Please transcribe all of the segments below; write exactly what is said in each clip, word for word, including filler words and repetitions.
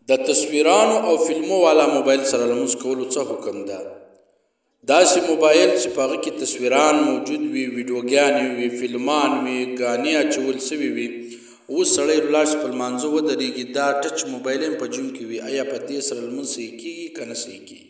د تصویرانو او فلمو والا موبایل سره لمونځ کولو څه حکم ده؟ داسې موبایل چې په هغه کې تصویران موجود وي، ویډیوګانې وي، فلمان وي، ګانې اچول سوي وي، اوس سړی ولاړ چې په لمانځه ودرېږي دا ټچ موبایل هم په جیب کې وي، آیا په دې سره لمونځ صحیح کېږي که نه صحیح کېږي؟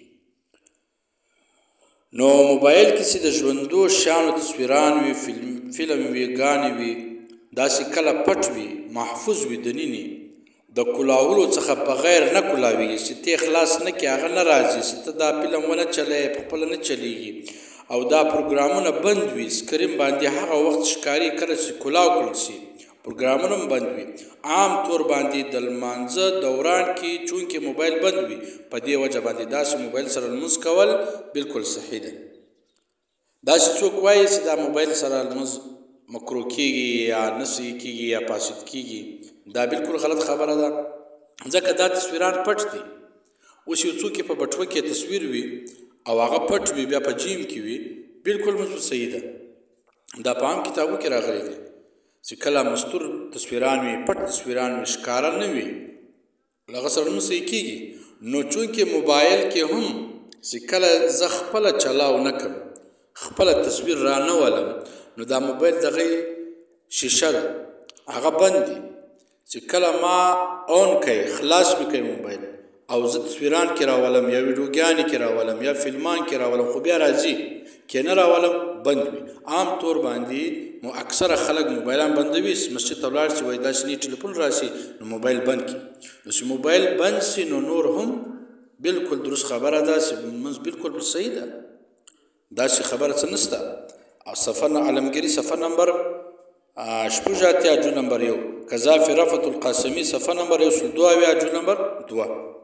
نو موبایل کې چې د ژوندو شیانو تصویران وي، فلم فلم وي، ګانې وي، داسې کله پټ وي، محفوظ وي دنني، د کلاولو څخه بغیر نه کلاویږي چې ته خلاص نه کړې هغه نه راځي چې ته دا فلم ونه چلوې پخپله نه چلیږي او دا پروګرامونه بند وي، سکرین باندې هغه وخت ښکاري کله چې کلاو کړل شي پروګرامونه هم بند وي. عام طور باندې د لمانځه دوران کې چونکې موبایل بند وي په دې وجه باندې داسې موبایل سره لمونځ کول بالکل صحیح ده. داسې څوک وایي چې دا موبایل سره لمونځ مکروه کېږي یا نه صحیح کېږي یا فاسد کېږي، دا بالکل غلط خبره ده، ځکه دا تصویران پټ دي. اوس یو څوک په بټوه کې تصویر وي او هغه پټ وي بیا په جیم کې وي، بالکل مزو صحیح ده. دا په عام کتابو کې راغلی دی چې کله مستور تصویران وي، پټ تصویران وي، ښکاره نه وي، هغه سره لمونځ صحیح کېږي. نو چونکې موبایل کې هم چې کله زه خپله چلاو نه کړم، خپله تصویر را نه ولم، نو دا موبایل دغه شیشه ده هغه بند دي چې کله ما اون کوي خلاص مې کوي موبایل او زه تصویران کې راولم یا ویډیوګانې کې راولم یا فلمان کې راولم خو بیا راځي کې نه راولم بند وي. عام طور باندې مو اکثره خلک موبایلان بندوي، مسجد ته ولاړ شي وایي داسې نی ټلیفون راشي نو موبایل بند کړي. نو چې موبایل بند شي نو نور هم بالکل درست خبره ده چې لمونځ بالکل صحیح ده، داسې خبره څه نشته. صفحه علمګیري صفحه نمبر شپږ اتیا جو نمبر یو، قذافي رفعت القاسمي صفحه نمبر یو سل دوه اویا جو نمبر دوه.